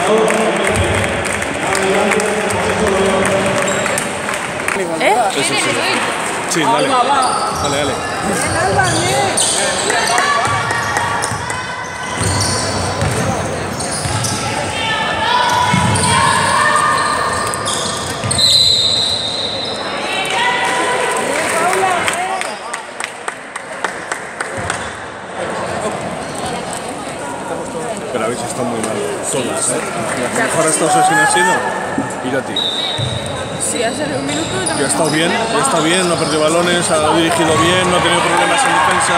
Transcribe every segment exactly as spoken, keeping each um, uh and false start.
¿Eh? Eso sí. Sí, dale. Dale, dale. Pero habéis estado muy mal, todas, ¿eh? La mejor esta sesión ha sido Irati. Sí, hace un minuto. Ya ha estado bien, ya ha estado bien, no ha perdido balones, ha dirigido bien, no ha tenido problemas en defensa.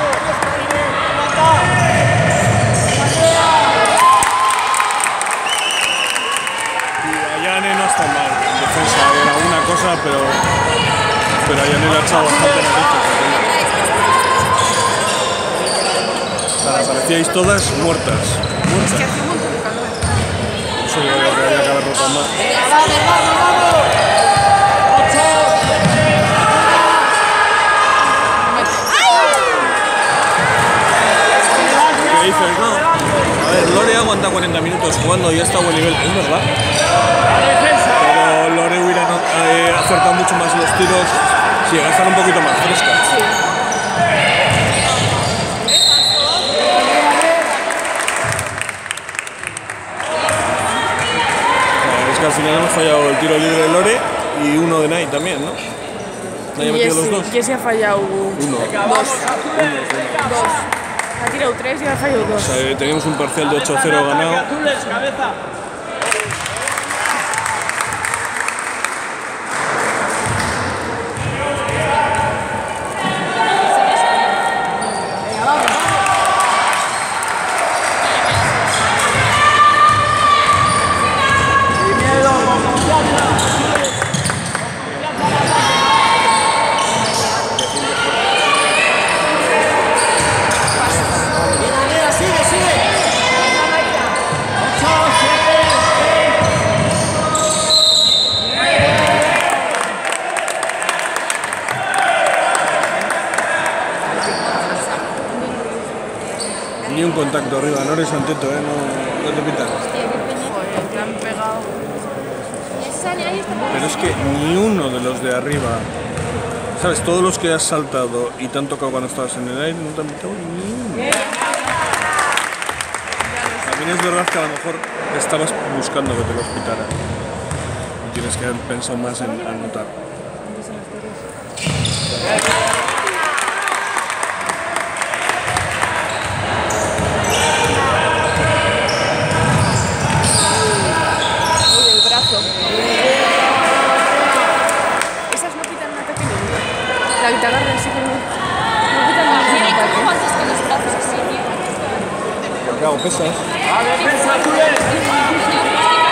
Y Ayane no ha estado mal en defensa, era una cosa, pero, pero Ayane le ha echado bastante narices. Parecíais todas muertas. muertas. Es que hace un montón de calor. Eso yo creo que había que haber roto más. ¿Qué dices? No. A ver, Lore aguanta cuarenta minutos jugando y ya está a buen nivel, es verdad. Pero Lore hubiera eh, acertado mucho más los tiros si llega a estar un poquito más fresca. Sí. Al final hemos fallado el tiro libre de Lore y uno de Nai también, ¿no? ¿Nai ha metido los dos? ¿Quién se ha fallado? Uno. Dos. Dos. Ha tirado tres y ha fallado dos. O sea, teníamos un parcial de ocho a cero ganado. Ni un contacto arriba, no eres Anteto, ¿eh? No, no te pitan. Joder, te han pegado. Pero es que ni uno de los de arriba, ¿sabes? Todos los que has saltado y te han tocado cuando estabas en el aire, no te han pitado ni uno. También es verdad que a lo mejor estabas buscando que te los pitaran. Y tienes que haber pensado más en anotar. Esas no pitan un ataque ningún. La que te agarra sí que no. No pitan ningún ataque. ¿Cómo haces con los brazos así, tío? Porque hago pesas. ¡A defensa, Tules!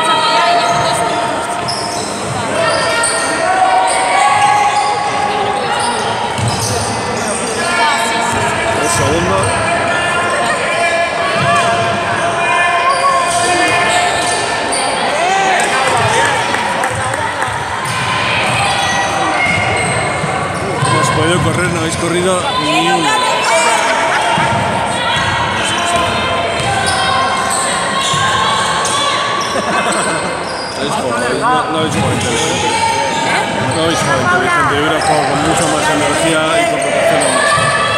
Un segundo. No has podido correr, no habéis corrido ni uno. No, no habéis jugado inteligente. No habéis jugado inteligente. Yo hubiera jugado con mucha más energía y con rotación más.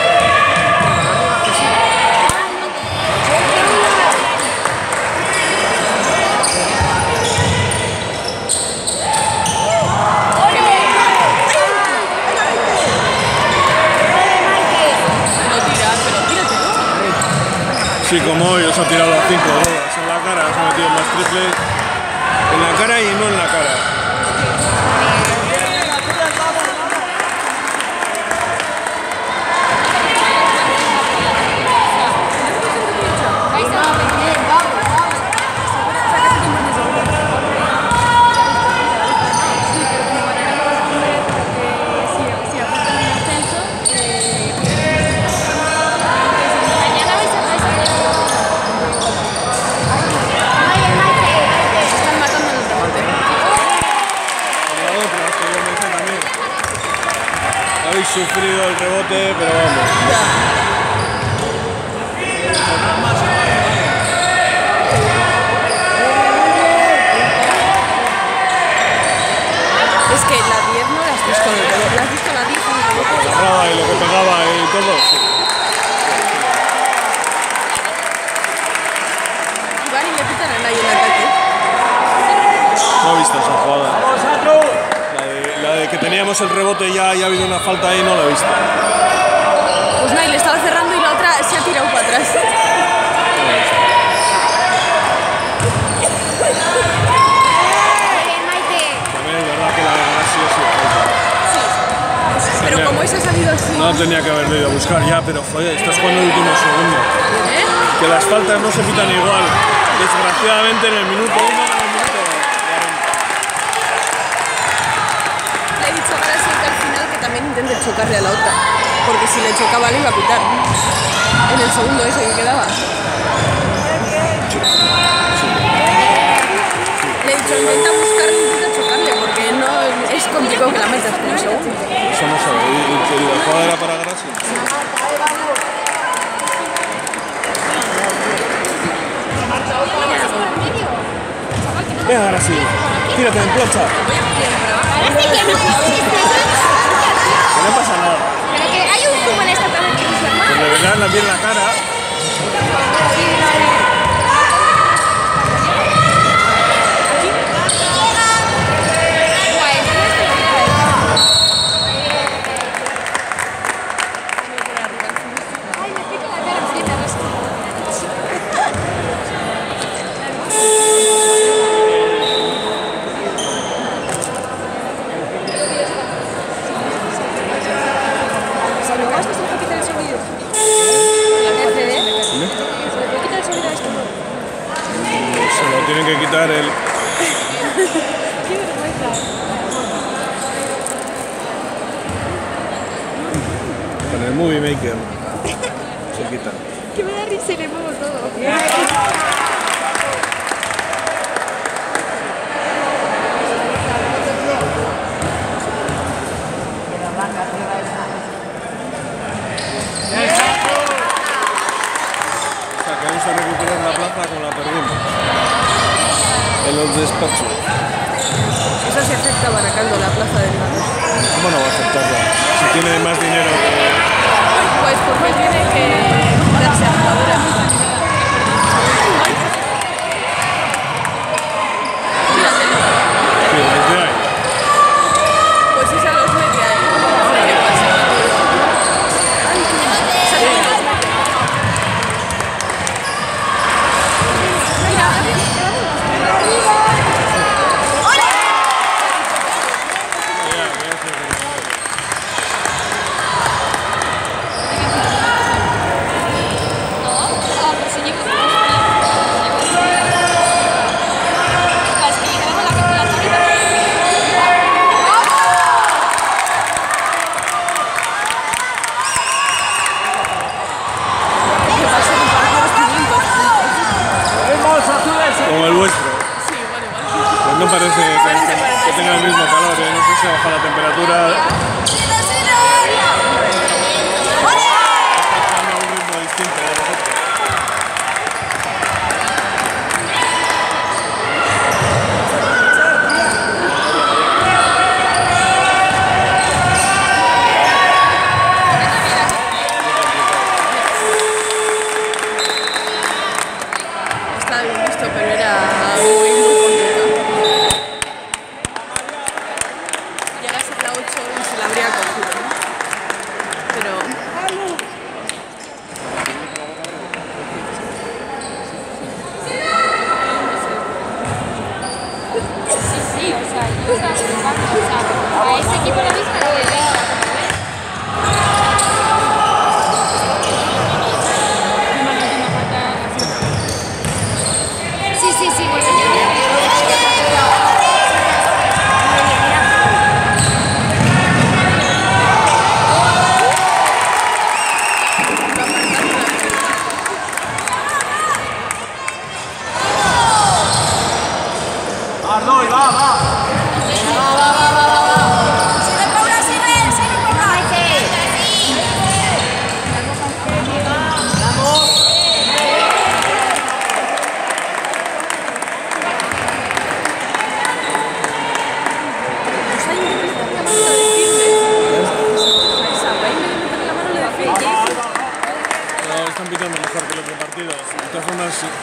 Sí, como hoy os ha tirado a cinco bolas en la cara, os ha metido más triples en la cara y no en la cara. Habéis sufrido el rebote, pero vamos. agarraba y lo que pegaba y todo, sí. Y van y le pitan a nadie en ataque. No he visto esa jugada. La de, la de que teníamos el rebote ya y ha habido una falta ahí, no la he visto. Pues Nay le estaba cerrando y la otra se ha tirado para atrás. También es verdad que la de ganar sí o sí. Pero como eso ha salido así. No tenía que haberlo ido a buscar ya, pero joder, estás jugando el último segundo. ¿Eh? Que las faltas no se pitan igual. Desgraciadamente en el minuto uno, en el minuto Le he dicho a Garasi que al final que también intente chocarle a la otra. Porque si le chocaba le iba a pitar. En el segundo ese que quedaba. Le he dicho, intenta buscarle, intenta chocarle, porque no es complicado que la metas con el segundo. Eso no sabe. ¿Y la jugada era para Garasi? Venga, Garasi, tírate en plancha. Que no pasa nada. Pero que hay un zumo en esta plaza que no se llama. Que le verán bien la cara. Tienen que quitar el... Con el Movie Maker se quita. Que me da risa y le muevo todo. O sea, que vamos a recuperar la plaza como la perdimos. En los despachos. Eso sí afecta a Baracaldo, la plaza del Barrio. ¿Cómo no va a afectarla? Si tiene más dinero que... Pues porque tiene que darse a jugadoras. Sí, desde ahí. Pues esa los mete ahí. ¿Qué pasa? Esa también los mete. Como el vuestro. Sí, igual, igual. Pues no parece que, que tenga el mismo calor, ¿eh? No sé si baja la temperatura. Está a un ritmo distinto de nosotros. Estaba bien visto, pero era muy, muy complicado. Llega a ser la ocho y se la habría cogido, ¿no? Pero... Sí, sí, o sea, yo estaba jugando, o sea, a ese equipo lo mismo lo de Sí, sí, sí, porque yo... Arnold, va, va. Pues hay un que me está llamando a decirle que se coja esa vaina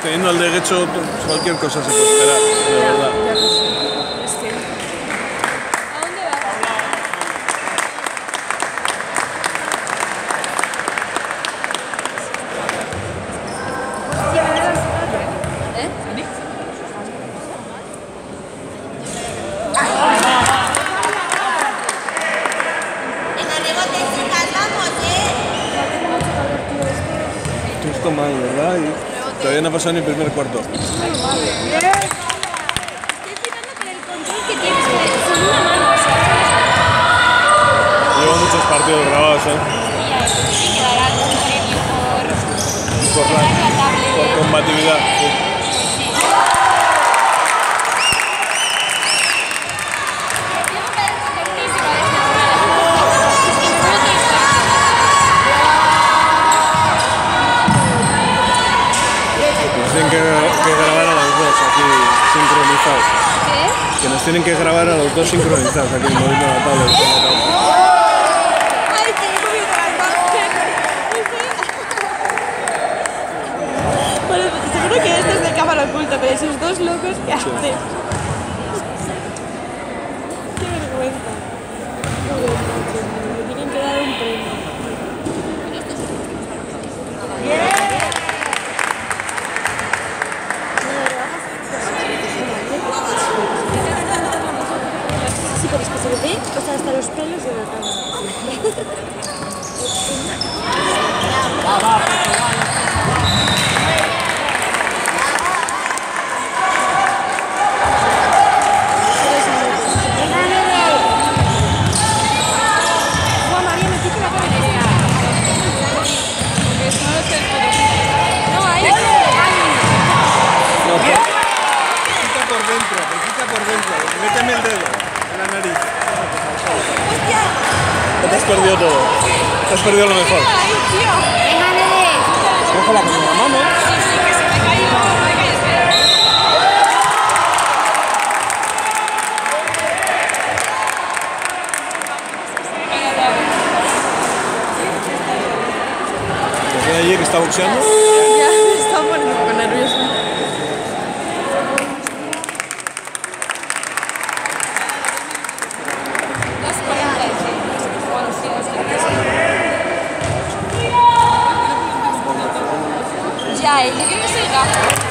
Teniendo al de Guecho, cualquier cosa se puede esperar, de verdad. Ya lo sé. Es que... ¿A dónde vas? ¿Eh? Tú estás mal, ¿verdad? Y todavía no ha pasado ni el primer cuarto. Estoy flipando con el control que tienes con una mano, o sea, Llevo muchos partidos grabados, ¿eh? ya, eso sí que dará algún premio por... Por, la, por combatividad. Sí. Nos tienen que, que grabar a los dos aquí sincronizados. ¿Qué? Que nos tienen que grabar a los dos sincronizados aquí moviendo la tabla. ¡Ay, que he comido la imagen! Bueno, seguro que este es de cámara oculta, pero esos dos locos, ¿qué hacen? ¡Qué vergüenza! Joder, me tienen que dar un premio. Sí, pero es que se le ve, o sea, hasta los pelos de la cámara. Juan María, me quito la cabeza. Porque si no lo estoy no, ahí. No, por, quita por dentro, me quita por dentro. Méteme el dedo en la nariz. Te has perdido todo. Te has perdido lo mejor. Ay, tío. Cógela con la mano. Sí, sí, que se me ha caído. Venga, espera. ¿Te queda allí que está boxeando? Ya me estaba poniendo un poco nerviosa. dos cuarenta y seis. Bueno, sí, dos cuarenta y seis. Ya, ¿y yo quiero que soy gafo?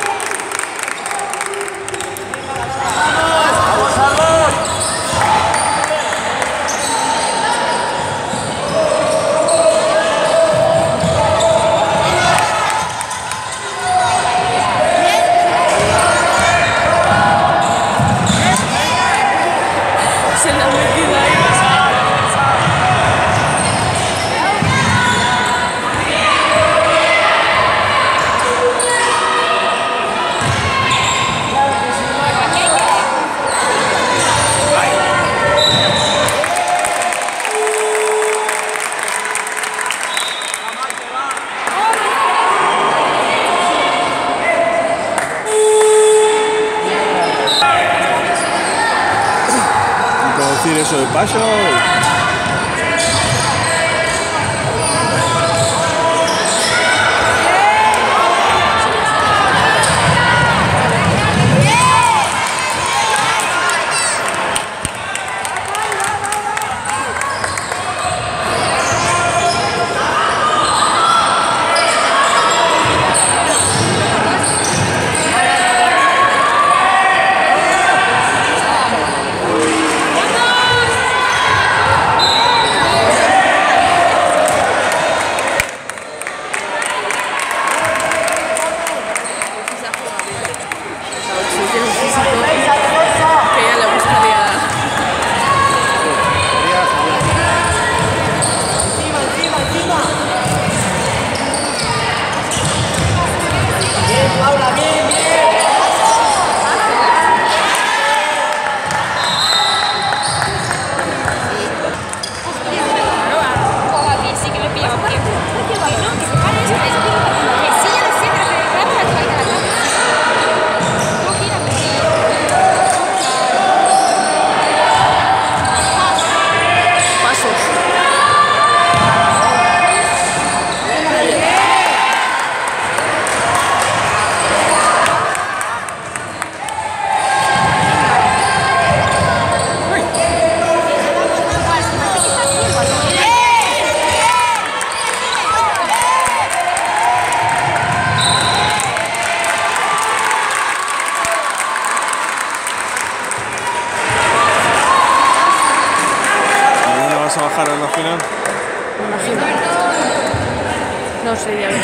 Se la ha metido ahí. Decir eso de paso. dejar en la final? Imagino. No sé, ya veré.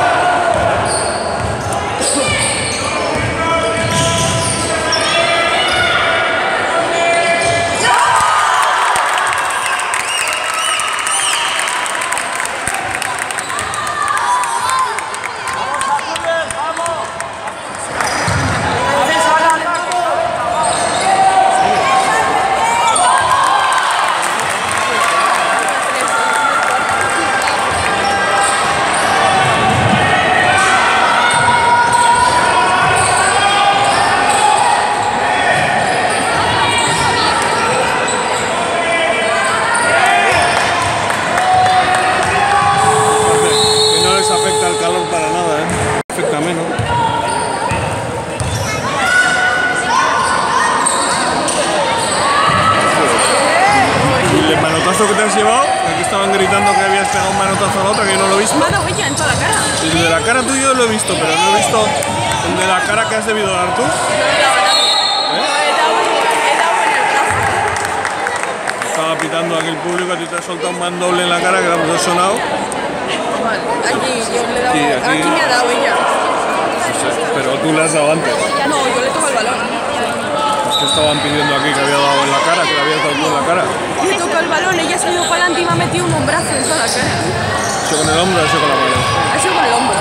Que te has llevado, aquí estaban gritando que habías pegado un manotazo a la otra que yo no lo he visto. Me ha dado ella en toda la cara. El de la cara tuyo lo he visto, pero no he visto el de la cara que has debido dar tú. No le daba a nadie. ¿Eh? No he dado, he dado en el brazo. Estaba pitando aquí el público, a ti te ha soltado un mandoble en la cara que la hemos sonado. Vale, aquí yo le he dado. Aquí, aquí. Aquí me ha dado ella. No sé, pero tú le has dado antes. No, yo le toco el balón. Es que estaban pidiendo aquí que había dado en la cara, que le habías dado tú en la cara. Le toco el balón, ella se ha ido para adelante y me ha metido un brazo en toda la cara. ¿Eso con el hombro o eso con la mano? Ha sido con el hombro.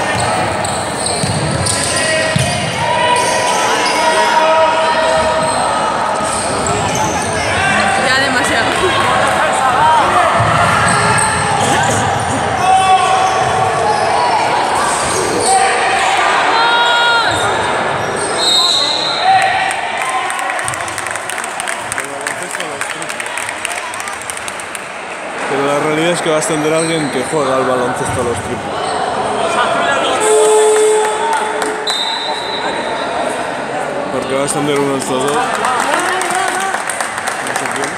Ya demasiado. Pero la realidad es que va a ascender alguien que juega al baloncesto a los triples. Porque va a ascender uno de estos dos. No sé quién.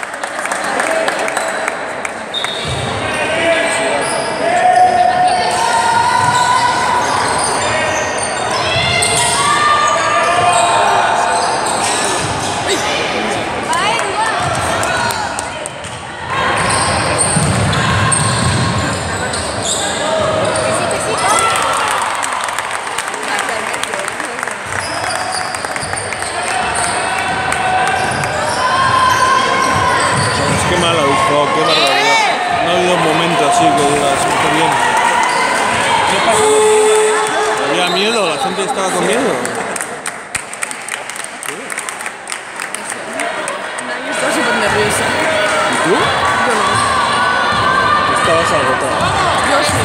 Qué mal habéis jugado, qué barbaridad. No ha habido un momento así que digas, está bien. Había miedo, la gente estaba con miedo. Nadie está súper nerviosa. ¿Y tú? Yo no. Estabas agotado. Yo sí.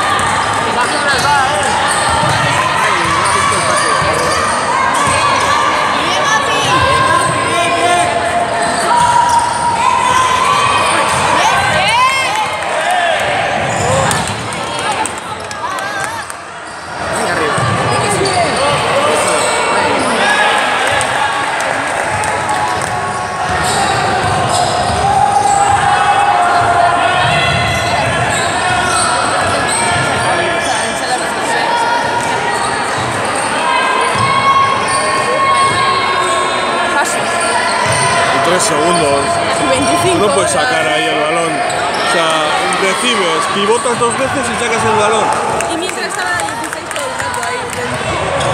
Tres segundos. veinticinco. No puedes sacar ahí el balón. O sea, recibes, pivotas dos veces y sacas el balón. Y mientras estaba la dieciséis todo el rato ahí dentro.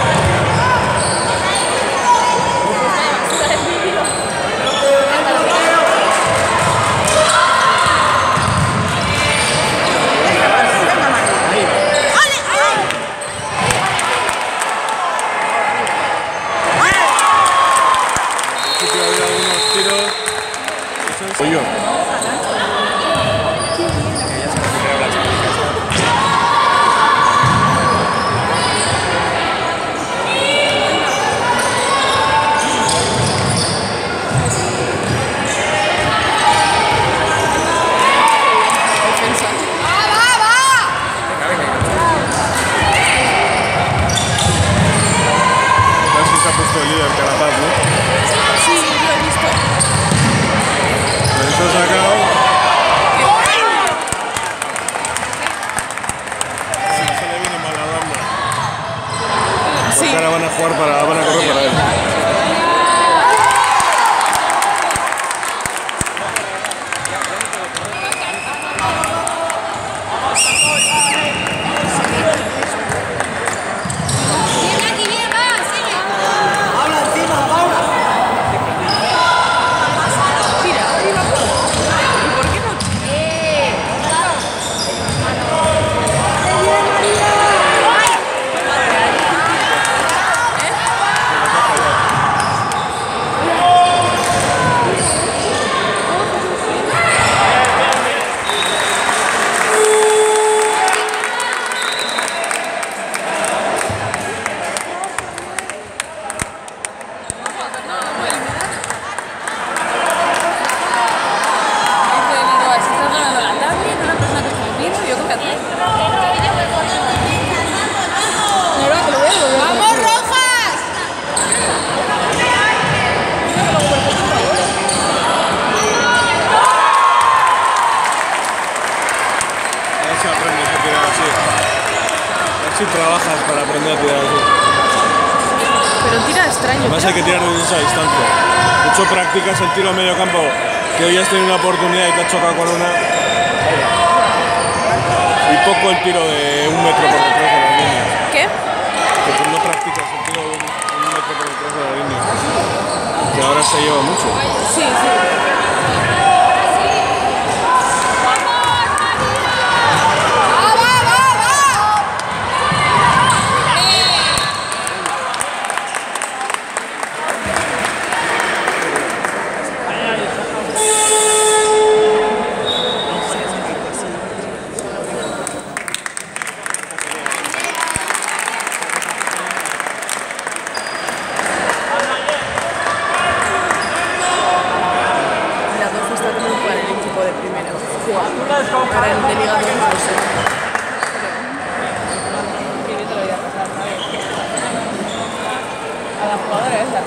Soy yo. Casi se ha puesto el líder Carapaz, ¿no? Sí, lo he visto. Pero eso ha sacado. Se le viene mal a Ramba. Sí. Porque ahora van a jugar para, van a correr para él. trabajas para aprender a tirar así. Pero tira extraño. Además hay que tirar desde esa distancia. De hecho, practicas el tiro a medio campo, que hoy has tenido una oportunidad y te has chocado con una. Y poco el tiro de un metro por detrás de la línea. ¿Qué? Que tú no practicas el tiro de un, un metro por detrás de la línea. Que ahora se lleva mucho. Sí, sí. Para el de Liga dos, no sé. A la jugadora esa.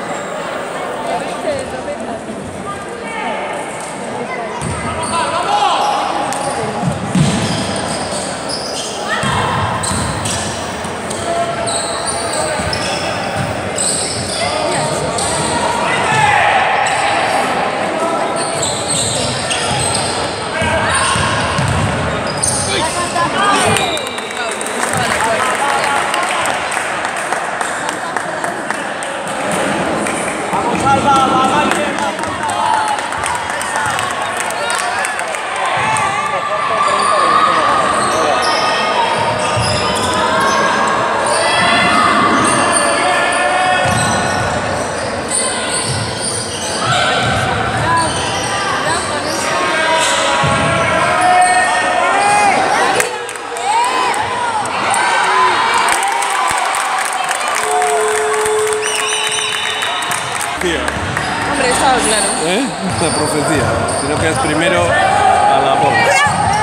Hombre, estaba claro. ¿Eh? La profecía. Si no quedas primero a la bola.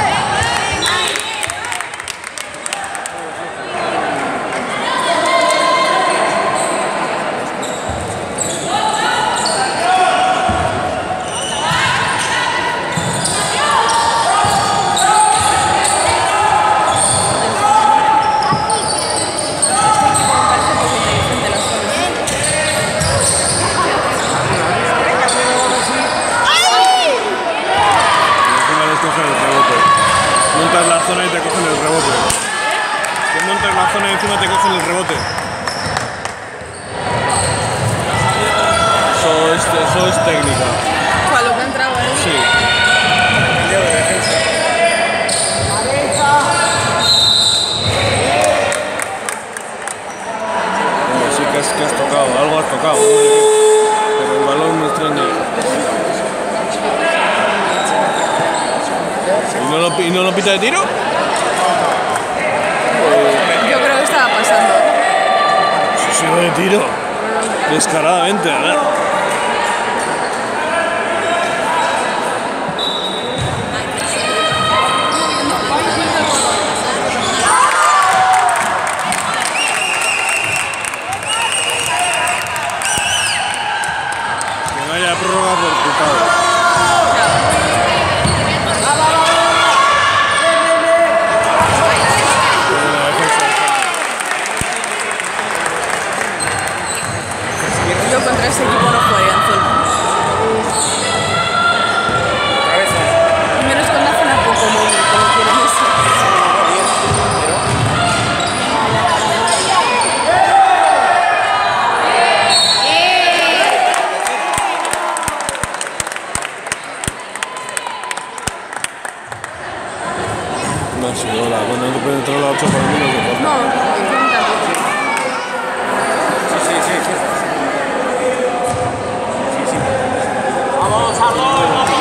Montas la zona y te cogen el rebote. Te montas la zona y encima te cogen el rebote. Eso es, eso es técnica. ¿Cuál lo que ha entrado ahí? Sí. Bueno, sí que has, que has tocado, algo has tocado, ¿no? Pero el balón me extraña. ¿Y no lo, y no lo pita de tiro? Yo creo que estaba pasando. Sí, sí, de tiro. Descaradamente, ¿verdad? Que vaya prórroga por culpado. Yo contra ese equipo no jugaría en zona. Y menos con una zona poco móvil, como quieren eso. No, sí, hola, cuando no te puede entrar a la ocho para mí no es deporte. No, intenta. Vamos, vamos, vamos.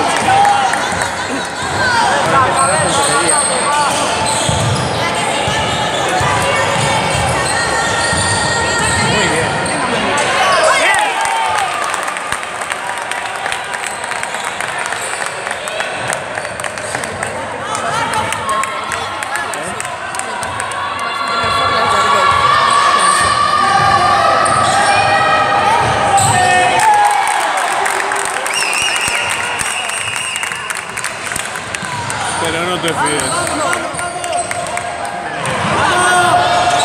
Muy bien. Pero no te fíes.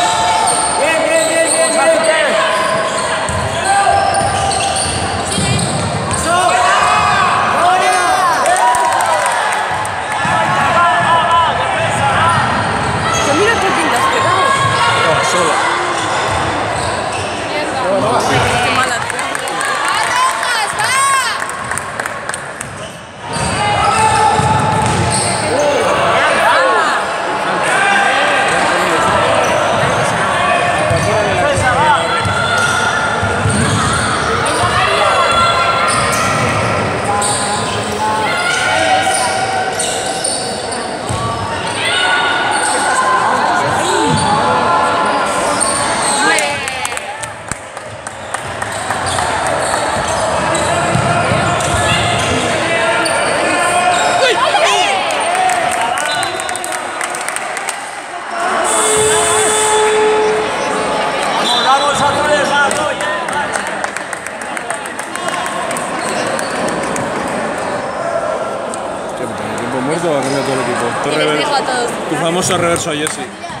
muerto va a cambiar todo el equipo. Tu, Y les rever- dejo a todos. tu famoso reverso Jesse.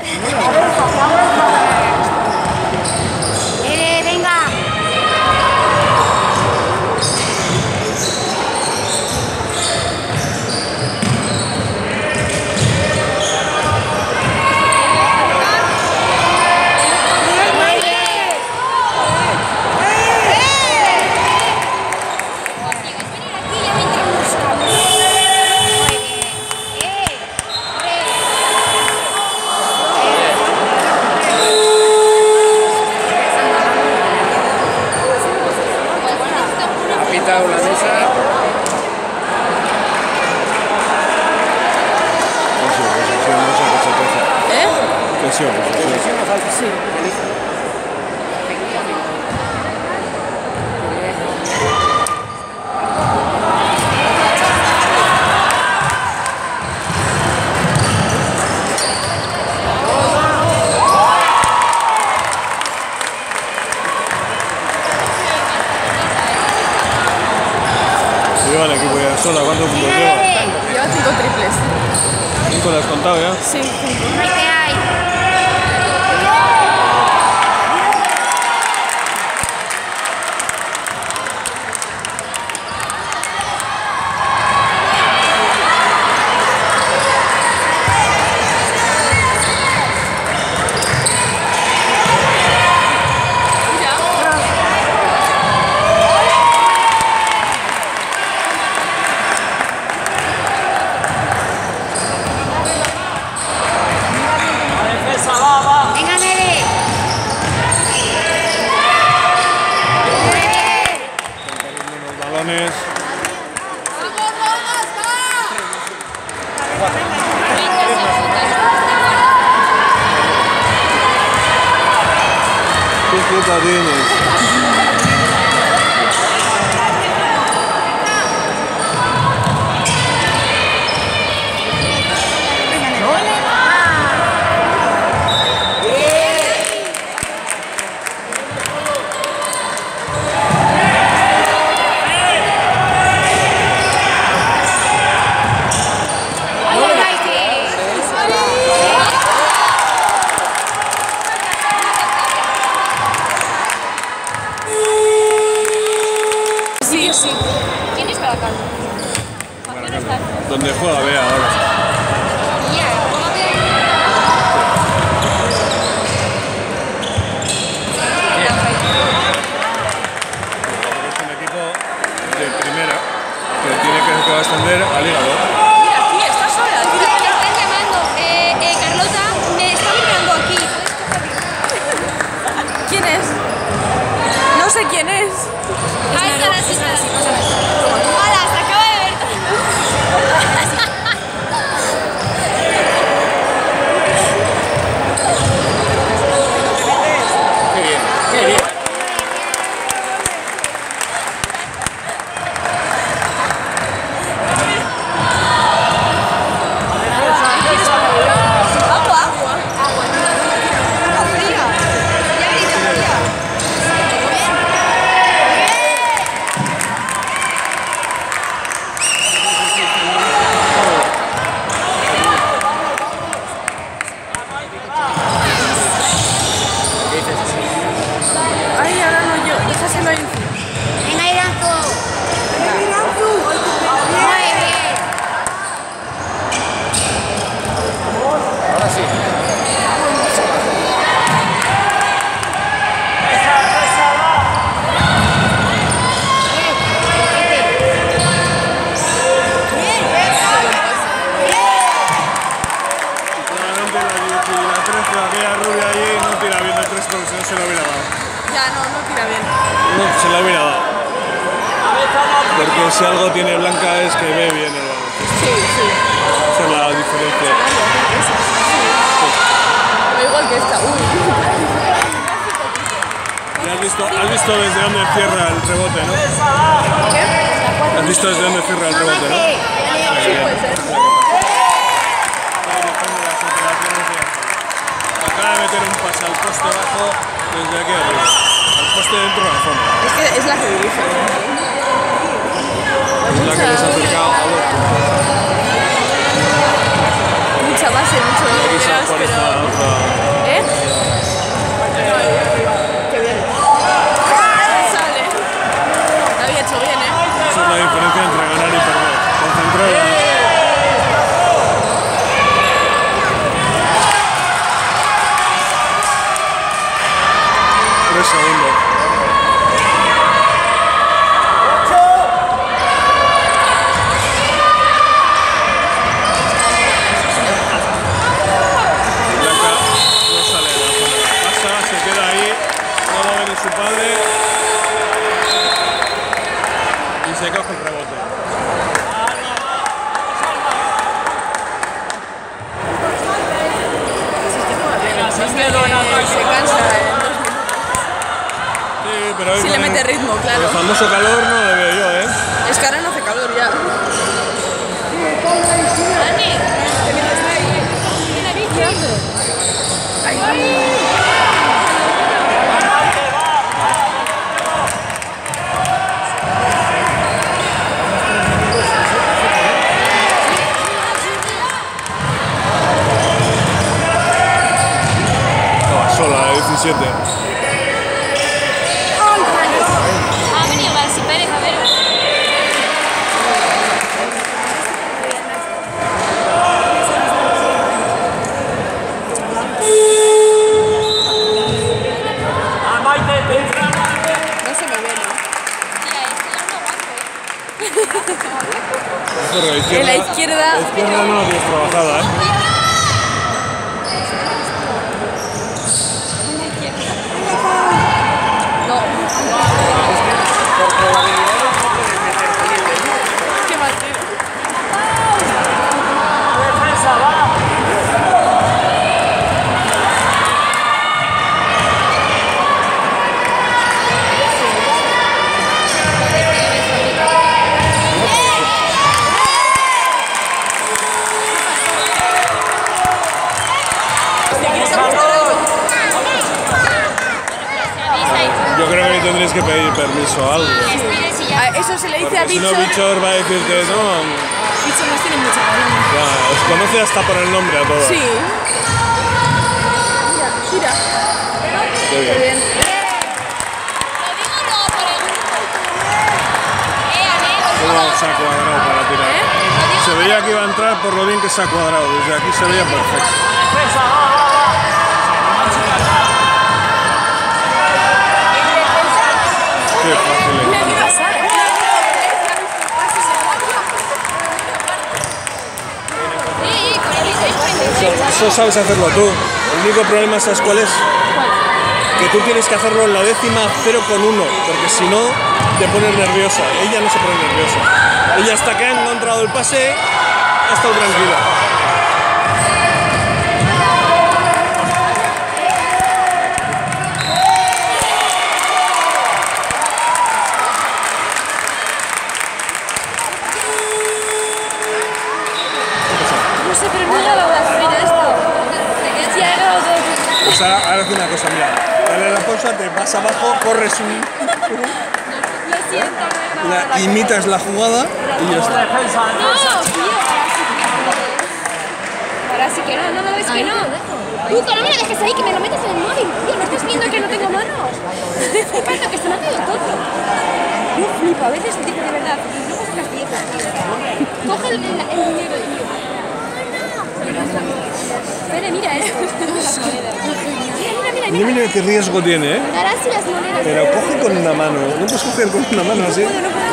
¡Eh, venga! Ha pitado la mesa. ¿Eh? Presión, presión. Sí. Lleva el equipo ya sola, ¿cuántos puntos lleva? Lleva cinco triples. ¿Cinco lo has contado ya? Sí, cinco. ¿Qué hay? La defensa va, va. Venga, Nere. Los balones. ¿Qué fruta tienes? Sí, sí. ¿Quién es Baracaldo? ¿A qué hora está? Donde juega, vea ahora. Ya, Es un equipo de primera que tiene que, que va a ascender a Liga dos. Mira, aquí está sola. me Mira. están llamando. Eh, eh, Carlota, me está mirando aquí. ¿Quién es? No sé quién es. Ahí está la chica. Hola, se acaba de ver. Qué bien, qué bien. Agua, agua. Agua fría. Ya he dicho fría. Ay, ahora no yo. Déjaselo ahí encima. Venga, Iranzu. Muy bien. Ahora sí. Claramente la, si la tres, pero aquella rubia allí no tira bien el tres porque si no se lo hubiera dado. Ya, no, no tira bien. No, se lo hubiera dado. Porque si algo tiene Blanca es que ve bien el balón. Sí, sí. Esa es la diferencia. Da igual que esta. Uy. ¿Y has visto, has visto desde dónde cierra el rebote, no? ¿Qué? Has visto desde dónde cierra el rebote, ¿no? Sí, puede ser. Acaba de meter un pase al poste bajo desde aquí arriba. Al poste dentro de la zona. Es que es la que dirige. Es la que les ha acercado a los puntos. Claro. El famoso calor no lo veo yo, ¿eh? Es que ahora no hace calor ya. Dani, ¿qué bici? Estaba sola, la diecisiete. Ha venido García Pérez, a ver. No se me ve, ¿no? Tía, este no lo aguanto, ¿eh? Pero la izquierda, En la izquierda. La izquierda no la tienes trabajada, ¿eh? No. Qué mal tiro. Yo creo que le tendréis que pedir permiso o algo. A eso se le dice a Porque si no, Bichor. Bichor va a decirte, no, Bichor nos tiene mucho cariño. ya, os conoce hasta por el nombre a todos. Sí. Mira, mira. Qué bien. Qué bien. Lo digo no por el grupo. Eh, a ver, lo Cómo digo. se ha cuadrado para tirar. Se veía que iba a entrar por lo bien que se ha cuadrado. Desde aquí se veía perfecto. Qué fácil es. ¿Qué pasa? Sí, cuarenta y seis, cuarenta y seis. Eso, eso sabes hacerlo tú. El único problema, ¿sabes cuál es? Que tú tienes que hacerlo en la décima cero coma uno, porque si no te pones nerviosa. Ella no se pone nerviosa. Ella hasta que ha encontrado el pase ha estado tranquila. No sé, pero no he grabado la subida esto. Sí, he grabado todo. Pues ahora, ahora haz una cosa, mira. Dale la pausa, te vas abajo, corres un, Lo siento, no he grabado una- imitas la jugada y ya está. No, tío. Ahora sí que no, no, no, es que no. Puto, no me lo dejes ahí, que me lo metes en el móvil, tío. ¿No estás viendo que no tengo manos? Estoy flipando, que se me ha caído todo. Yo flipo, a veces digo de verdad. Y luego sacas diez, tío. Coge el, el, el dinero, tío. Espera, mira esto. Las monedas. Mira, mira, mira. Mira, mira qué riesgo tiene, ¿eh? Ahora sí las monedas. Pero coge con una mano. No puedes coger con una mano así.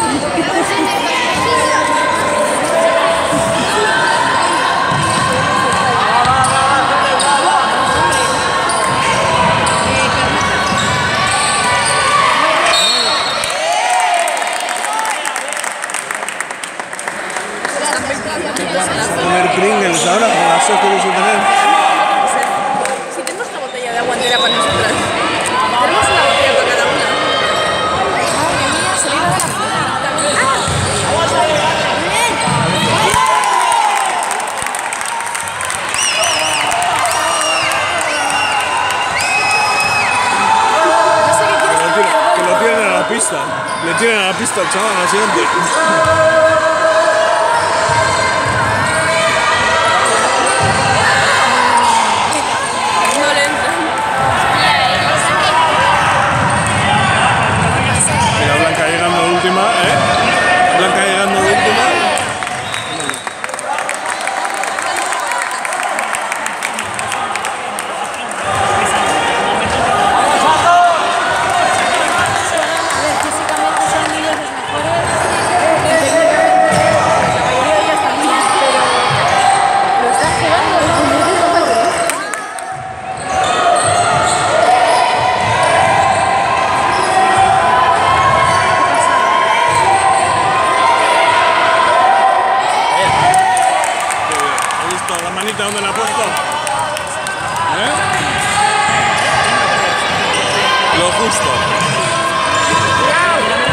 Comer Pringles ahora, con las que quieres tener. Si tenemos una botella de agua entera para nosotras. Tenemos una botella para cada una. No sé qué quieres Que lo que tiren- que lo tiren a la pista. Le tiran a la pista al chaval, al siguiente. no le entra. Mira, Blanca llegando de última, ¿eh? Blanca llegando de última. A ver, físicamente son ellos los mejores. La mayoría de ellas también, pero lo están jugando. Qué bien. ¿Has visto la manita donde la ha puesto? ¿Eh? Lo justo.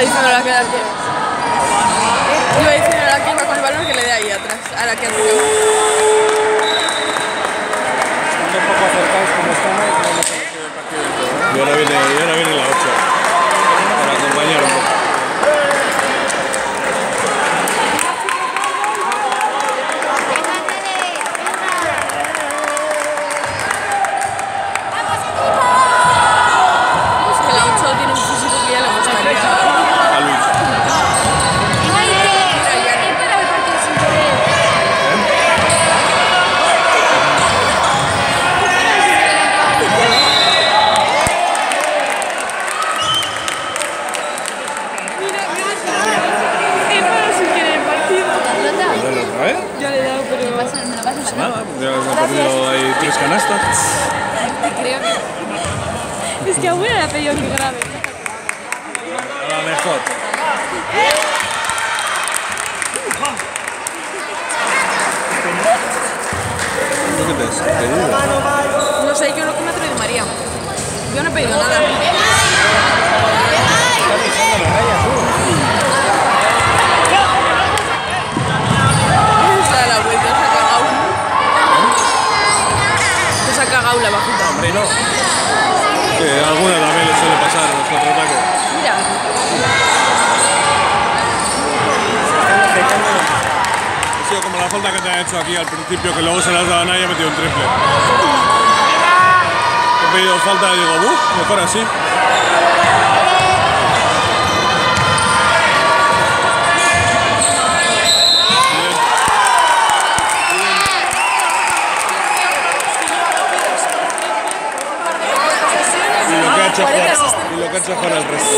diciendo la que la que. Iba diciendo la que iba con el balón que le dé ahí atrás. Ahora que hace. Estando un poco acercados como estamos, no nos hemos ido el partido del todo. Y ahora viene, y ahora viene la ocho. Para acompañar un poco. Tres canastas. Creo que... Es que abuela le ha pedido que grabe. A la mejor. ¿Qué te has pedido? No sé, yo lo que me ha traído María. Yo no he pedido nada. Ha cagado la bajita. Hombre, no. Sí, alguna también le suele pasar en los contraataques. Mira. Ha sido como la falta que te ha hecho aquí al principio, que luego se la has dado a nadie y ha metido un triple. He pedido falta y digo, uff, mejor así. Y lo que ha hecho jugar al resto.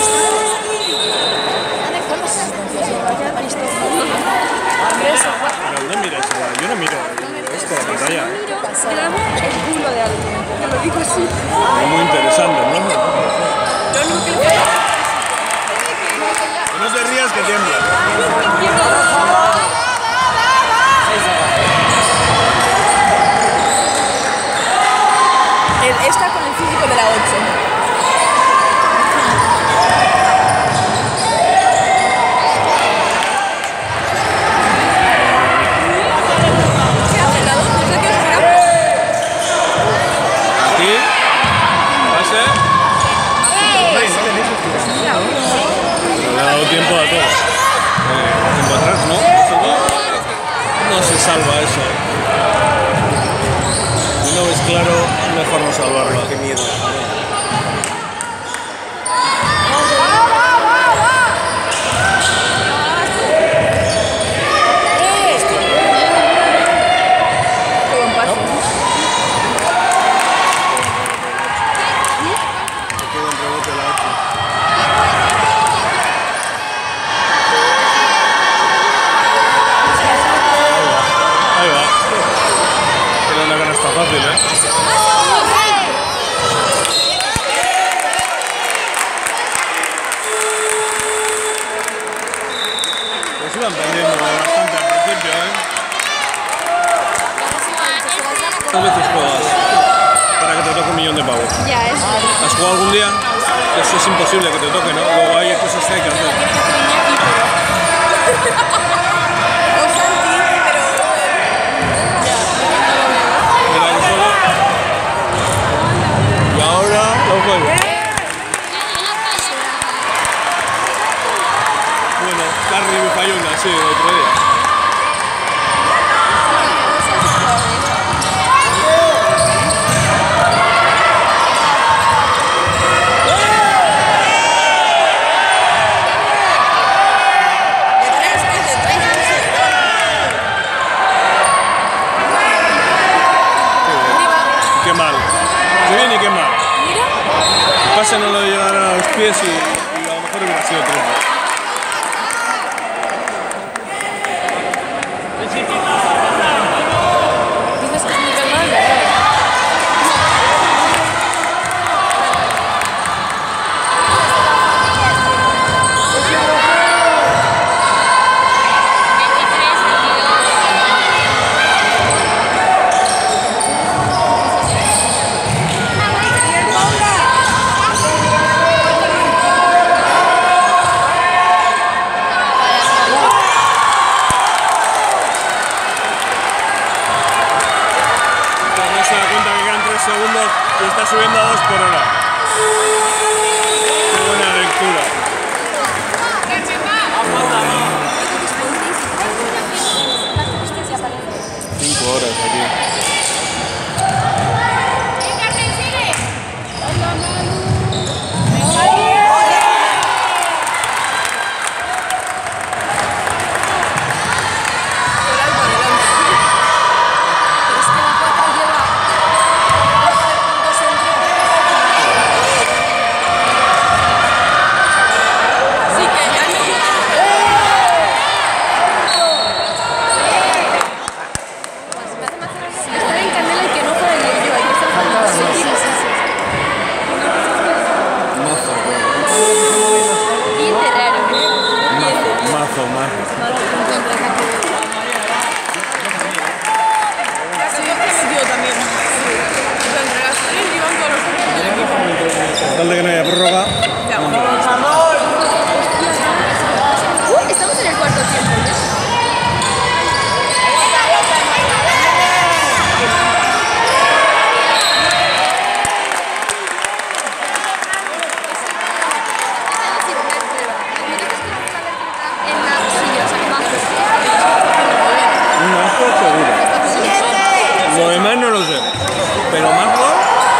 Pero no mires, yo no miro esto, la pantalla. El culo de alguien. Te lo digo así. Es muy interesante, ¿no? Lo único que le pasa. Que no te rías, que tiembla. Él está con el físico de la ocho. Tiempo a todo. Eh, tiempo atrás, ¿no? No se salva eso. Si no ves claro, mejor no salvarlo. Qué miedo. Qué buen pase. Qué buen rebote la ocho. Fácil, ¿eh? Pues iban perdiendo bastante al principio, ¿eh? ¿Cuántas veces juegas para que te toque un millón de pavos? Ya, es ¿Has jugado algún día? Eso es imposible que te toque, ¿no? Luego hay cosas que hay que hacer. Y ahora lo juego. Bueno, Carly me falló una, sí, el otro día. Qué mal. Qué bien y qué mal. El pase no lo llegará a los pies y, y a lo mejor hubiera sido triple. Dices que es muy calmado, ¿verdad? subiendo a dos por hora. Qué buena lectura. Cinco horas aquí. Tal de que no haya prórroga. Uh, estamos en el cuarto tiempo. No estoy seguro. Lo demás no lo sé. Pero más gol.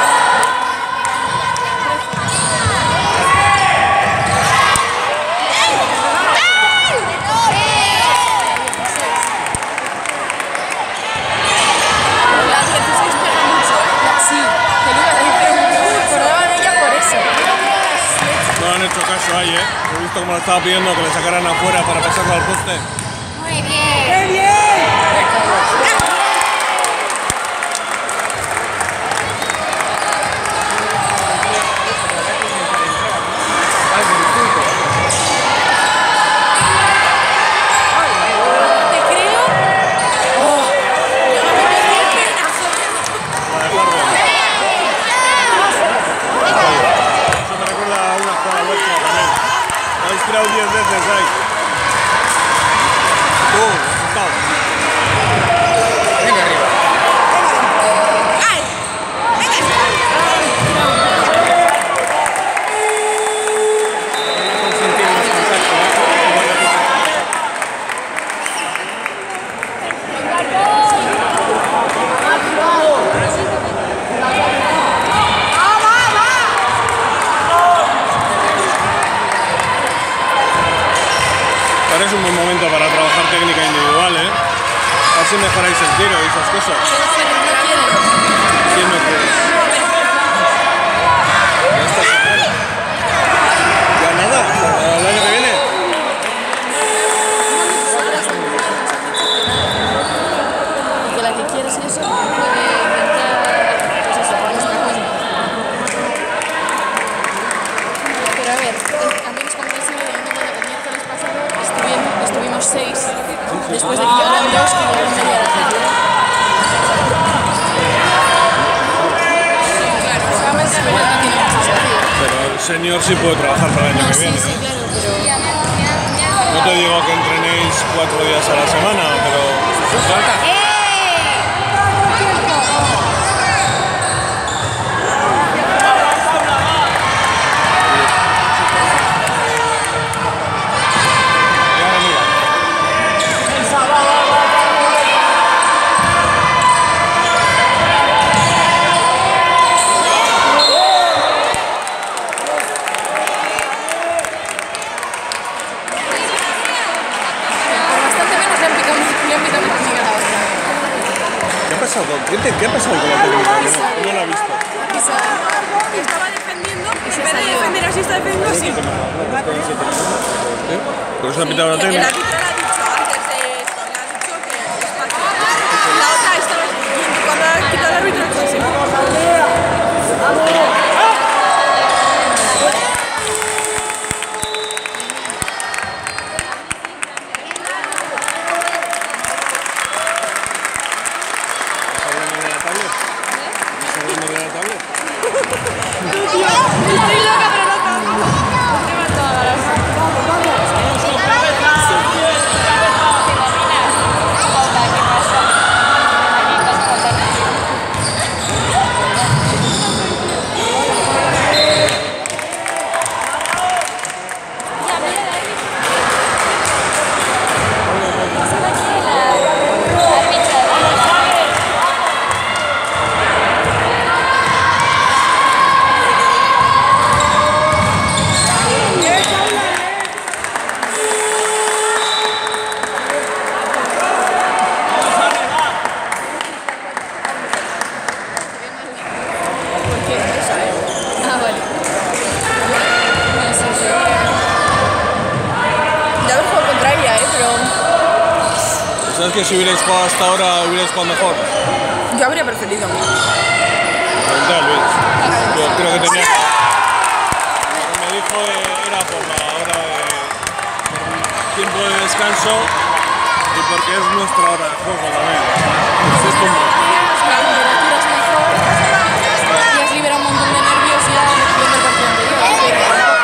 Ahí, ¿eh? He visto cómo le estaba pidiendo que le sacaran afuera para pasarlo al poste. Muy bien. Muy bien. Tirado diez veces ahí. Tú, estado. Venga arriba. ¡Ay! Ahora es un buen momento para trabajar técnica individual, ¿eh? Así mejoráis el tiro y esas cosas. ¿Quién no quiere? Ya está. Ya nada, para el año que viene. Que la que quieres eso puede intentar, pues eso, por nuestra cosa. Pero a ver, al menos con Messi me dieron cuenta que el miércoles pasado estuvimos, estuvimos seis, después de que llegaran dos que llegaron media hora tarde. Claro, solamente pero no tiene mucho sentido. Pero el señor sí puede trabajar para el año No, que sí, viene. sí, claro, pero... No te digo que entrenéis cuatro días a la semana, pero... ¡Eh! ¿Qué, te, ¿Qué ha pasado con la técnica? No, no la he visto. Estaba defendiendo, en vez de defender así, está defendiendo así. ¿Eh? ¿Pero se ha pitado la técnica? El árbitro le ha dicho antes de esto, le ha dicho que es parte. La otra estaba viendo cuando ha quitado el árbitro, ha hecho así. Estoy loca, pero loca. ¿Sabes que si hubierais jugado hasta ahora hubierais jugado mejor? Yo habría preferido. Pregunté a Luis. Yo creo que tenía... Me dijo eh, era por la hora de tiempo de descanso y porque es nuestra hora de juego también. Es costumbre. La temperatura es mejor y has liberado un montón de nervios ya viendo el partido anterior. Pero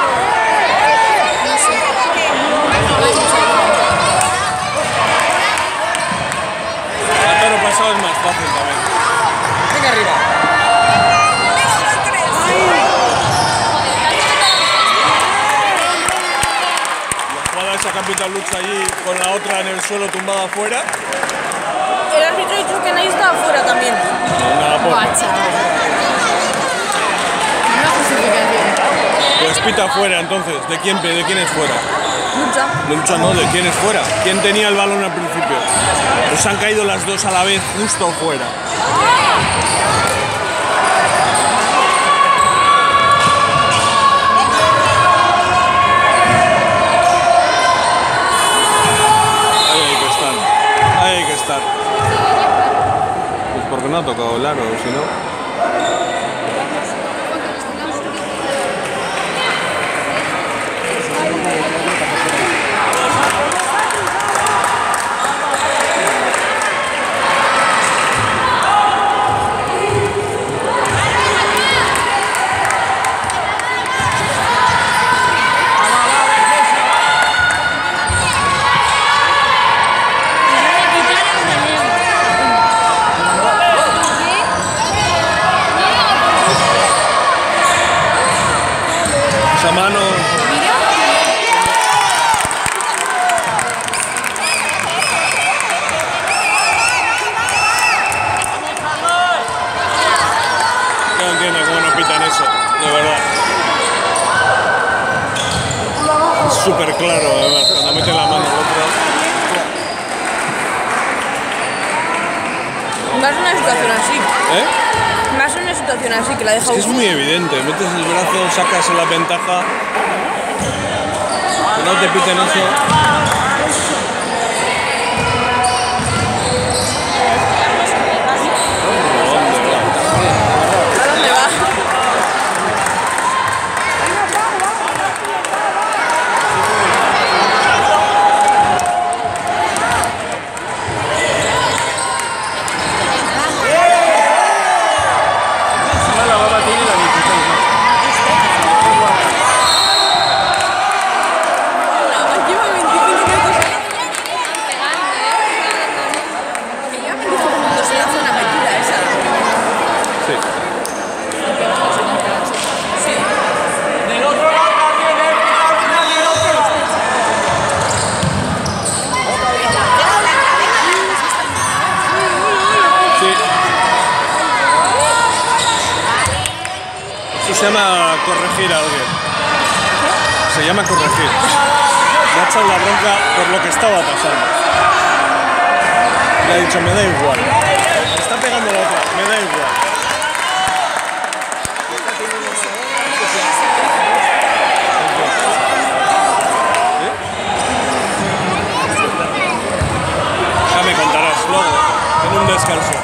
no sé. El toro pasado es más fácil también. Venga arriba. La jugada esa Capital lucha allí con la otra en el suelo tumbada afuera. El árbitro ha dicho que nadie estaba fuera también. No, nada por. Buah, chaval. No justificación. Pues pita fuera entonces. ¿De quién, de quién es fuera? Lucha. Lucha no, ¿de quién es fuera? ¿Quién tenía el balón al principio? Pues han caído las dos a la vez justo fuera. Ahí hay que estar. Ahí hay que estar. Pues porque no ha tocado el aro, si no. Esa mano. No entiendo cómo no pitan eso, de verdad. Es súper claro, además, cuando mete la mano al otro. Más una situación así. ¿Eh? Más una situación así que la deja Es que es muy evidente, metes el brazo, sacas la ventaja. Que no te piten eso. ¿A dónde va? La va a batir y la dieciséis. Lleva veinticinco minutos. Que lleva veinticinco minutos en la zona metida esa. Sí. Del otro lado también, eh. Al final del otro. Sí. Eso se llama corregir a alguien. Se llama corregir. Me ha echado la bronca por lo que estaba pasando. Le ha dicho, me da igual. Me está pegando la otra, me da igual. ¿Eh? Ya me contarás luego, en un descanso.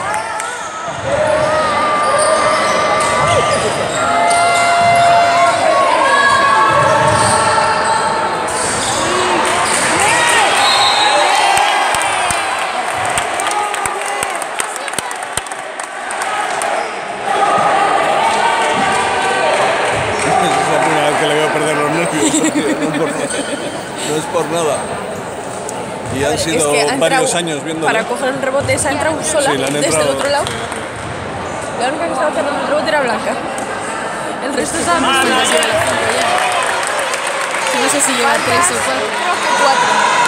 Es la primera vez que le veo perder los nervios. No, por- no es por nada. Y han sido Es que ha varios entrado- años viendo. Para coger un rebote, se ha entrado sola Sí, le han desde entrado- el otro lado. La única que estaba haciendo el rebote era Blanca. El resto estaba más No sé si lleva la cinco ya. No sé si lleva tres o cuatro. cuatro.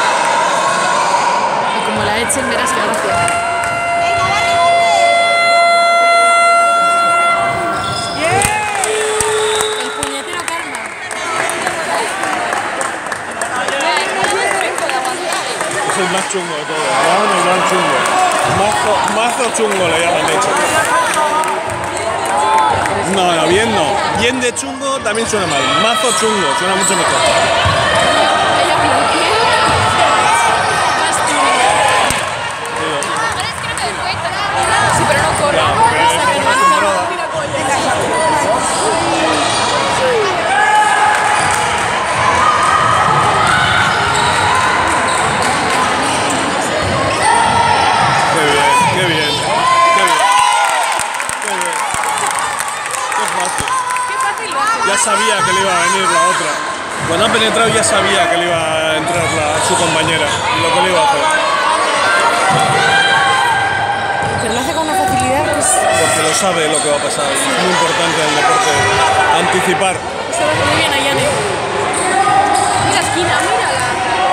Y como la echen, verás que gracia. El puñetero karma. Es el más chungo de todos. No, el más chungo. Mazo, mazo chungo le llaman, de hecho. No, no, bien no. Bien de chungo también suena mal. Mazo chungo, suena mucho mejor. Ella bloquea. Más sabía que le iba a venir la otra. Cuando ha penetrado ya sabía que le iba a entrar la, su compañera y lo que le iba a hacer. Pero lo hace con una facilidad, pues... Porque lo sabe lo que va a pasar. Es muy importante en el deporte anticipar. Eso va muy bien a Yane. Mira la esquina, mírala.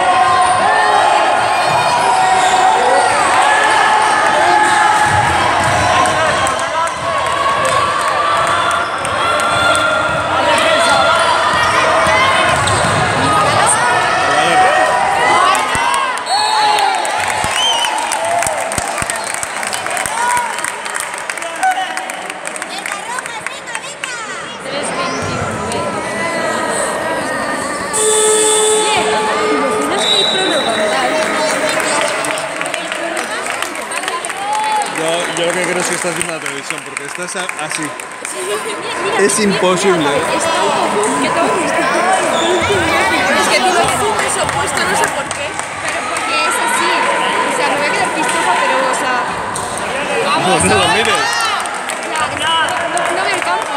Yo lo que creo es que estás viendo la televisión, porque estás a- así. Es imposible. Está un poco... ¿Qué te gusta? Es que tiene un presupuesto, no sé por qué. Pero porque es así. O sea, me voy a quedar pistosa, pero, o sea... No, no lo mires. No, no veo el campo.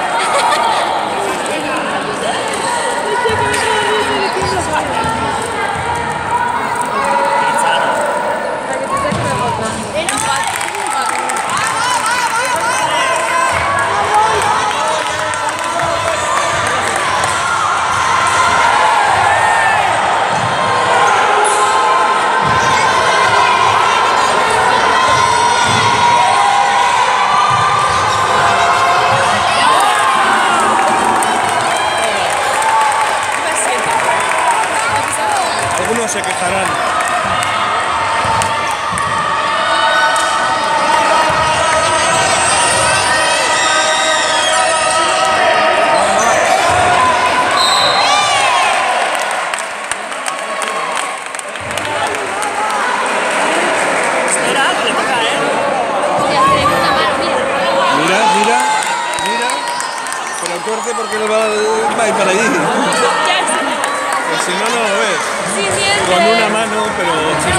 Algunos se quejarán. Mira, mira, mira. Pero tuerce porque él va, va a ir para allí. Que si no, no lo ves. Con una mano, pero...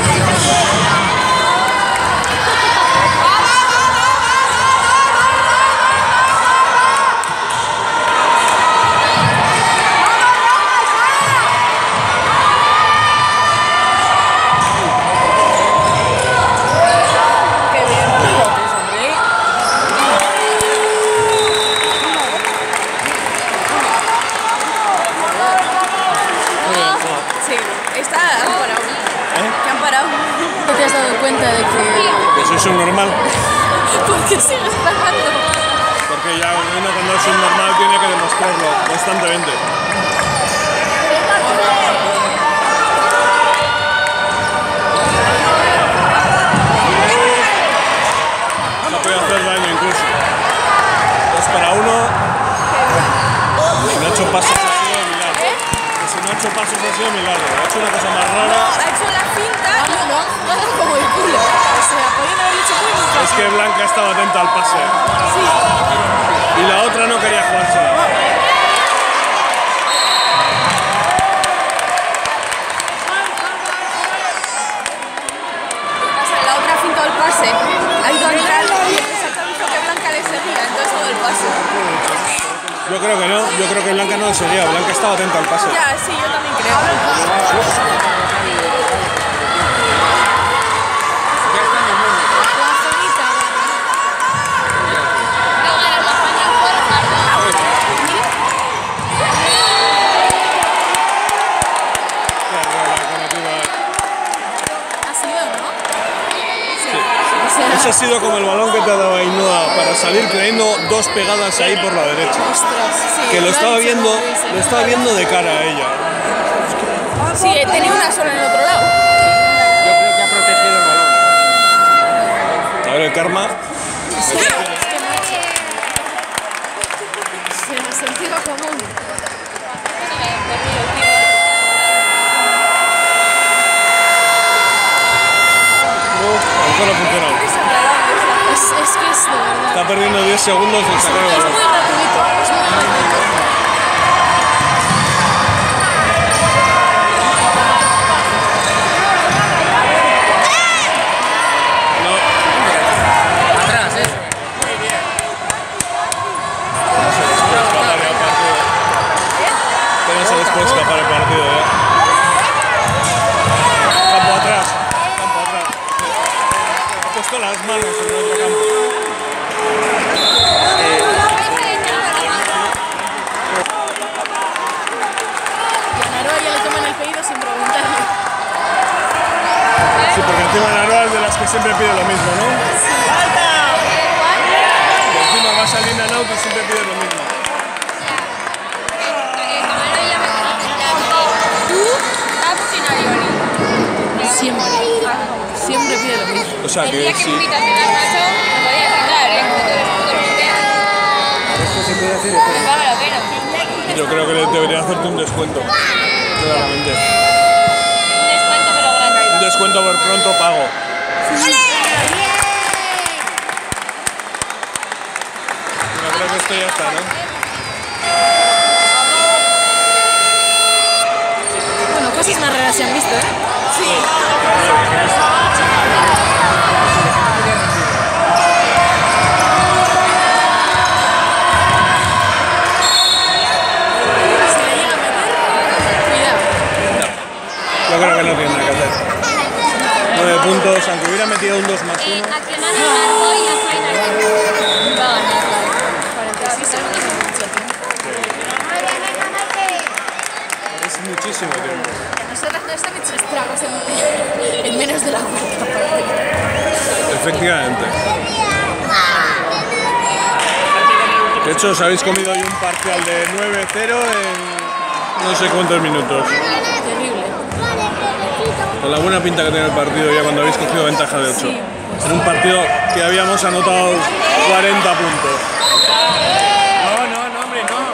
Sí, está... han parado. ¿Qué han parado? ¿No te has dado cuenta de que...? Que soy subnormal. ¿Por qué sigues parando? Porque ya uno cuando es subnormal tiene que demostrarlo constantemente. Se puede hacer daño incluso. Dos para uno. Si no ha hecho pasos ha sido milagro. Que si no ha hecho pasos ha sido milagro. Ha hecho una cosa más rara. Ha hecho la finta y no ha jugado como el culo. O sea, podían haber hecho muy bien. Es que Blanca estaba atenta al pase. Sí. Y la otra no quería jugársela. La otra ha fintado el pase. Ha ido a entrar y el salto hizo que Blanca le seguía. Entonces todo el pase. Yo creo que no. Yo creo que Blanca no le seguía. Blanca estaba atenta al pase. Ya, sí, yo también creo. Eso ha sido como el balón que te ha dado Ainhoa para salir creyendo dos pegadas ahí por la derecha. Ostras, sí. Que lo estaba viendo, lo estaba viendo de cara a ella. Sí, tenía una sola en el otro lado. Yo creo que ha protegido el balón. A ver, el karma. Sí, el sentido común. Esto no ha funcionado. Es agradable, es, es que es de verdad. Está perdiendo diez segundos en sacar el Es balón. muy gratuito, es muy gratuito. Atrás, eso. No sé, después va a dar el partido. manos en el otro campo. Sí, porque encima Naroa es de las que siempre pide lo mismo, ¿no? Sí. Y encima va saliendo en auto y siempre pide lo mismo. Siempre. Siempre pide lo mismo. O sea El que día que sí. me invitas a cenar, macho, me podía cantar, ¿eh? Como todos los putos días. Me paga la pena. Yo creo que le debería hacerte un descuento. Claramente. Un descuento, pero grande. Un descuento por pronto pago. Yo creo que esto ya está, ¿no? Bueno, cosas más raras se han visto, ¿eh? Sí. Yo creo que no tiene nada que hacer. Nueve puntos, aunque hubiera metido un dos más Eh, uno. a que van a ganar hoy a Final Four. Va a ganar. cuarenta y seis segundos es mucho tiempo. Es muchísimo tiempo. Nosotras no están hechos estragos en, en menos de la cuarta parte. Efectivamente. De hecho, os habéis comido hoy un parcial de nueve cero en no sé cuántos minutos. Terrible. Con la buena pinta que tiene el partido ya cuando habéis cogido ventaja de ocho. En un partido que habíamos anotado cuarenta puntos. No, no, no, hombre, no.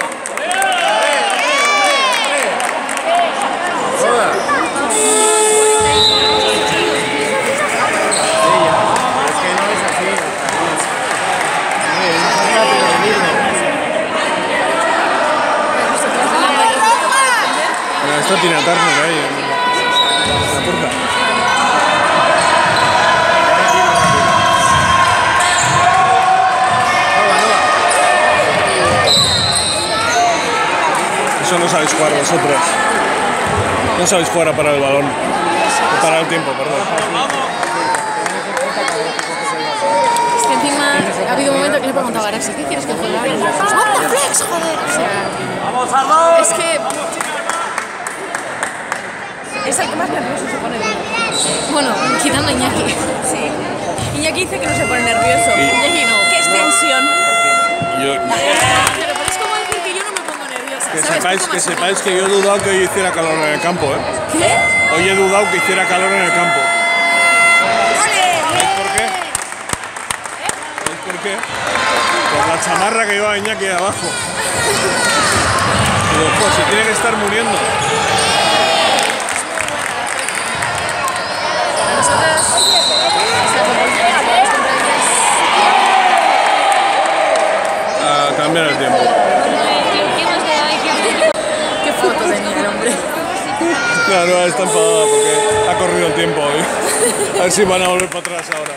Mira, está Tina Turner ahí en la puerta. Eso no sabéis jugar vosotros. No sabéis jugar a parar el balón. A parar el tiempo, perdón. Es que encima ha habido un momento que le he preguntado a Araxi, ¿qué quieres que juegue ahora? Pues ¡anda, flex, joder! O sea, ¡Vamos, Arno! es que es el que más nervioso se pone. Bueno, quitando a Iñaki. Sí. Iñaki dice que no se pone nervioso. Sí. Iñaki no, que es tensión. Yo, Pero es como decir que yo no me pongo nerviosa. que ¿sabes? sepáis, Tú que más o sepáis menos. que yo he dudado que hoy hiciera calor en el campo, ¿eh? ¿Qué? Hoy he dudado que hiciera calor en el campo. ¿Sabéis por qué? ¿Sabéis por qué? Por la chamarra que lleva Iñaki de abajo. Digo, pues se tiene que estar muriendo. Nosotras... A cambiar el tiempo. ¿Qué más le da? ¿Qué foto tenía el hombre? Claro, está enfadada porque ha corrido el tiempo hoy. A ver si van a volver para atrás ahora.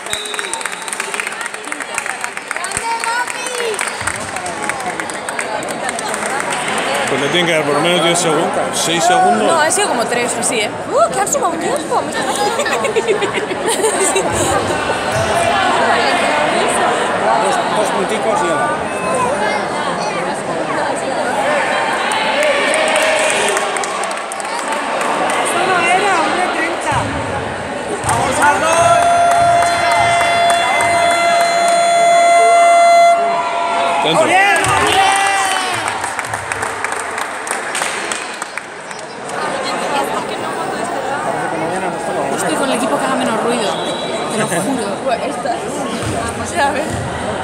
Pues le tienen que dar por lo menos diez segundos. seis segundos. No, ha sido como tres o así, ¿eh? ¡Uh, que ha sumado tiempo! ¡Me está Dos, dos punticos y ahora. ¡Vamos, Arno! Dentro. Estoy con el equipo que haga menos ruido. Te lo juro. Estas. O sea, a ver.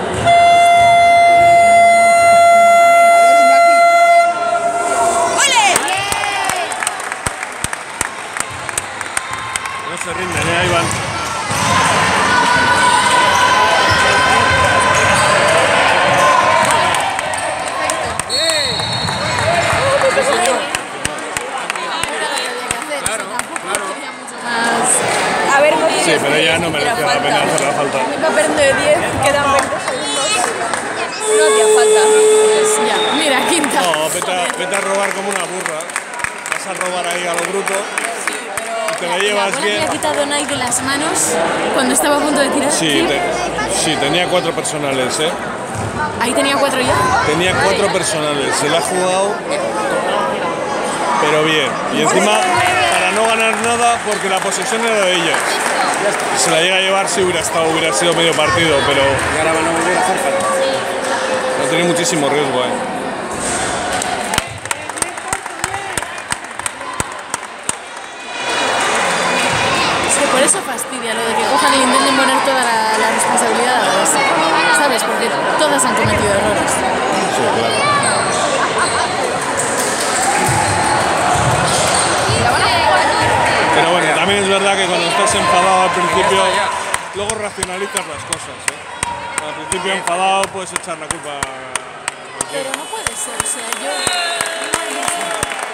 No se rinden, ¿eh? Ahí van. A ver, no Sí, pero ya no merecía la pena hacer la falta. Va perdiendo de diez, quedan veinte segundos. No hacía falta. Pues ya, mira, quinta. No, vete a, vete a robar como una burra. Vas a robar ahí a lo bruto. Y te la La llevas bola que le bien. ha quitado Nike de las manos cuando estaba a punto de tirar. Sí, te- sí, tenía cuatro personales, ¿eh? Ahí tenía cuatro ya. Tenía cuatro personales, se la ha jugado, pero bien. Y encima, para no ganar nada, porque la posesión era de ella. Se la llega a llevar si hubiera estado, hubiera sido medio partido, pero Y ahora van a volver a hacer falta. no tiene muchísimo riesgo, ¿eh? Es que por eso fastidia lo de que cojan y intenten poner toda la, la responsabilidad a la base. ¿Sabes? Porque todas han cometido errores. Sí, claro. Pero bueno, también es verdad que cuando estás enfadado al principio, luego racionalizas las cosas, ¿eh? Al principio enfadado puedes echar la culpa a cualquiera. Pero no puede ser, o sea, yo...